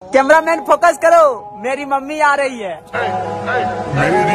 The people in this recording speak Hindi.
कैमरामैन फोकस करो, मेरी मम्मी आ रही है। मेरी